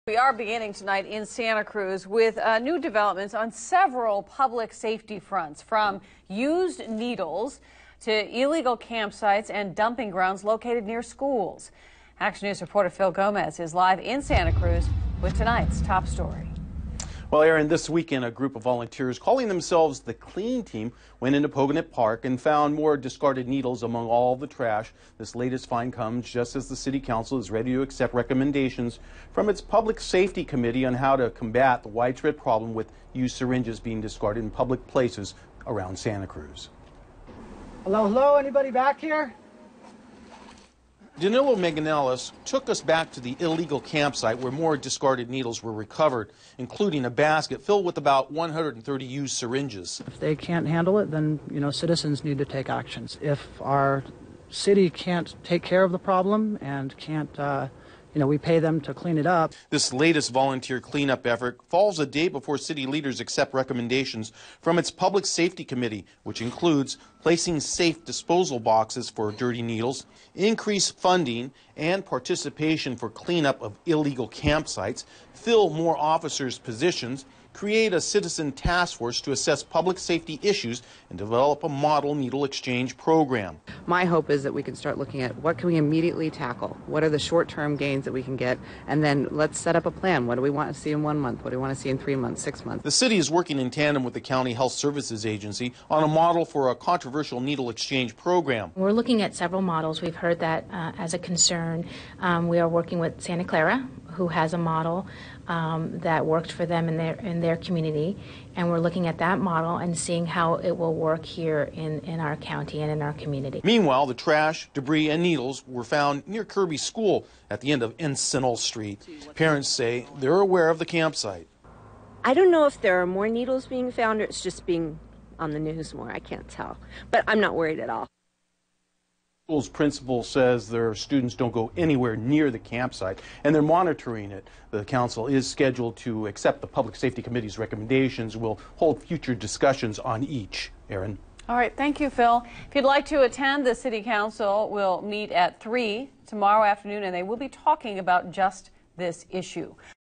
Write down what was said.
We are beginning tonight in Santa Cruz with new developments on several public safety fronts, from used needles to illegal campsites and dumping grounds located near schools. Action News reporter Phil Gomez is live in Santa Cruz with tonight's top story. Well, Aaron, this weekend, a group of volunteers calling themselves the Clean Team went into Pogonip Park and found more discarded needles among all the trash. This latest find comes just as the City Council is ready to accept recommendations from its Public Safety Committee on how to combat the widespread problem with used syringes being discarded in public places around Santa Cruz. Hello, hello, anybody back here? Danilo Manganellis took us back to the illegal campsite where more discarded needles were recovered, including a basket filled with about 130 used syringes. If they can't handle it, then, citizens need to take actions. If our city can't take care of the problem and can't, we pay them to clean it up. This latest volunteer cleanup effort falls a day before city leaders accept recommendations from its Public Safety Committee, which includes placing safe disposal boxes for dirty needles, increased funding and participation for cleanup of illegal campsites, fill more officers' positions, create a citizen task force to assess public safety issues, and develop a model needle exchange program. My hope is that we can start looking at what can we immediately tackle, what are the short-term gains that we can get, and then let's set up a plan. What do we want to see in 1 month? What do we want to see in 3 months, 6 months? The city is working in tandem with the County Health Services Agency on a model for a controversial needle exchange program. We're looking at several models. We've heard that as a concern. We are working with Santa Clara, who has a model that worked for them in their community, and we're looking at that model and seeing how it will work here in our county and in our community. Meanwhile, the trash, debris, and needles were found near Kirby School at the end of Encinal Street. Parents say they're aware of the campsite. I don't know if there are more needles being found or it's just being on the news more. I can't tell, but I'm not worried at all. School's principal says their students don't go anywhere near the campsite, and they're monitoring it. The council is scheduled to accept the Public Safety Committee's recommendations. We'll hold future discussions on each. Aaron. All right, thank you, Phil. If you'd like to attend, the City Council will meet at 3 tomorrow afternoon, and they will be talking about just this issue.